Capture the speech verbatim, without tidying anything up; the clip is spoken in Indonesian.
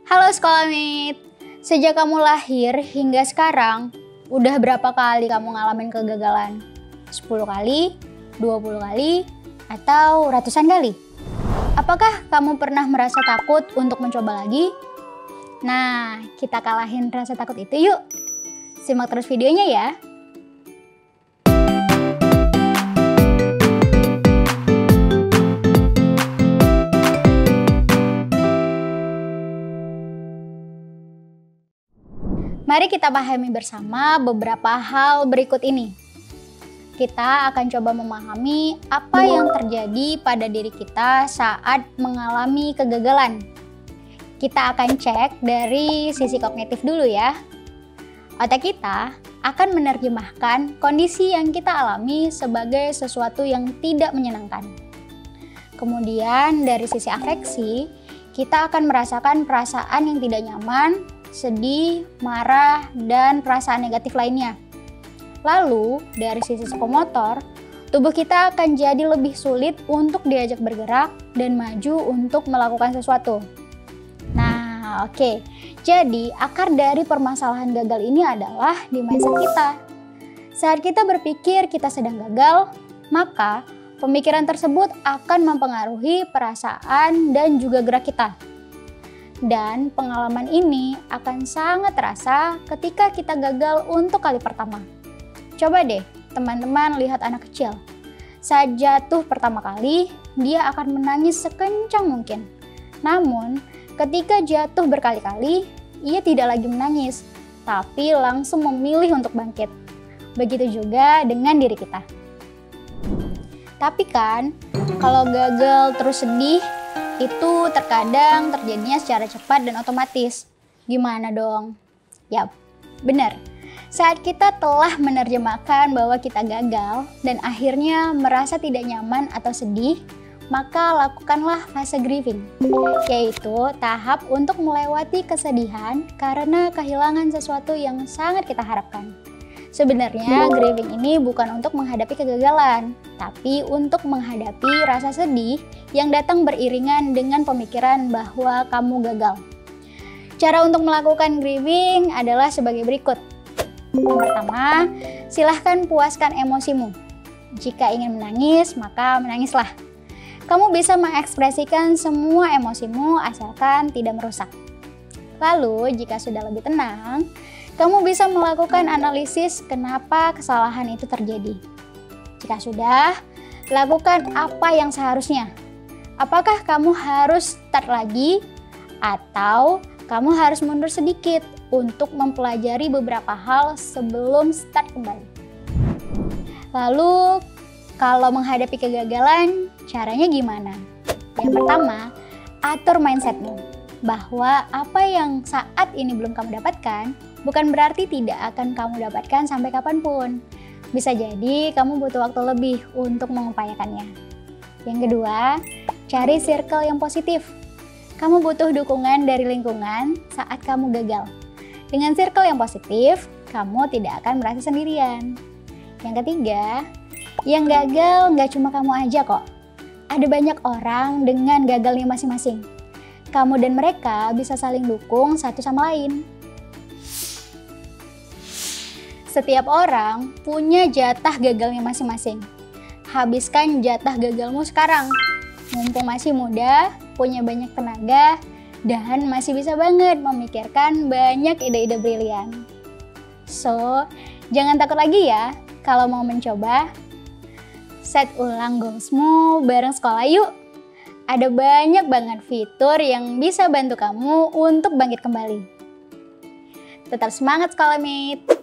Halo Sekolah-mate, sejak kamu lahir hingga sekarang, udah berapa kali kamu ngalamin kegagalan? sepuluh kali, dua puluh kali, atau ratusan kali? Apakah kamu pernah merasa takut untuk mencoba lagi? Nah, kita kalahin rasa takut itu yuk. Simak terus videonya ya. Mari kita pahami bersama beberapa hal berikut ini. Kita akan coba memahami apa yang terjadi pada diri kita saat mengalami kegagalan. Kita akan cek dari sisi kognitif dulu ya. Otak kita akan menerjemahkan kondisi yang kita alami sebagai sesuatu yang tidak menyenangkan. Kemudian dari sisi afeksi, kita akan merasakan perasaan yang tidak nyaman, sedih, marah, dan perasaan negatif lainnya. Lalu, dari sisi psikomotor, tubuh kita akan jadi lebih sulit untuk diajak bergerak dan maju untuk melakukan sesuatu. Nah, oke. Okay. Jadi, akar dari permasalahan gagal ini adalah di mindset kita. Saat kita berpikir kita sedang gagal, maka pemikiran tersebut akan mempengaruhi perasaan dan juga gerak kita. Dan pengalaman ini akan sangat terasa ketika kita gagal untuk kali pertama. Coba deh teman-teman lihat anak kecil. Saat jatuh pertama kali, dia akan menangis sekencang mungkin. Namun, ketika jatuh berkali-kali, ia tidak lagi menangis, tapi langsung memilih untuk bangkit. Begitu juga dengan diri kita. Tapi kan, kalau gagal terus sedih, itu terkadang terjadinya secara cepat dan otomatis. Gimana dong? Yap, benar. Saat kita telah menerjemahkan bahwa kita gagal dan akhirnya merasa tidak nyaman atau sedih, maka lakukanlah fase grieving, yaitu tahap untuk melewati kesedihan karena kehilangan sesuatu yang sangat kita harapkan. Sebenarnya grieving ini bukan untuk menghadapi kegagalan, tapi untuk menghadapi rasa sedih yang datang beriringan dengan pemikiran bahwa kamu gagal. Cara untuk melakukan grieving adalah sebagai berikut. Yang pertama, silahkan puaskan emosimu. Jika ingin menangis, maka menangislah. Kamu bisa mengekspresikan semua emosimu asalkan tidak merusak. Lalu, jika sudah lebih tenang, kamu bisa melakukan analisis kenapa kesalahan itu terjadi. Jika sudah, lakukan apa yang seharusnya. Apakah kamu harus start lagi atau kamu harus mundur sedikit untuk mempelajari beberapa hal sebelum start kembali. Lalu, kalau menghadapi kegagalan, caranya gimana? Yang pertama, atur mindsetmu bahwa apa yang saat ini belum kamu dapatkan bukan berarti tidak akan kamu dapatkan sampai kapanpun. Bisa jadi kamu butuh waktu lebih untuk mengupayakannya. Yang kedua, cari circle yang positif. Kamu butuh dukungan dari lingkungan saat kamu gagal. Dengan circle yang positif, kamu tidak akan merasa sendirian. Yang ketiga, yang gagal nggak cuma kamu aja kok. Ada banyak orang dengan gagalnya masing-masing. Kamu dan mereka bisa saling dukung satu sama lain. Setiap orang punya jatah gagalnya masing-masing. Habiskan jatah gagalmu sekarang. Mumpung masih muda, punya banyak tenaga, dan masih bisa banget memikirkan banyak ide-ide brilian. So, jangan takut lagi ya kalau mau mencoba. Set ulang goalsmu bareng sekolah yuk. Ada banyak banget fitur yang bisa bantu kamu untuk bangkit kembali. Tetap semangat Sekolah-mate!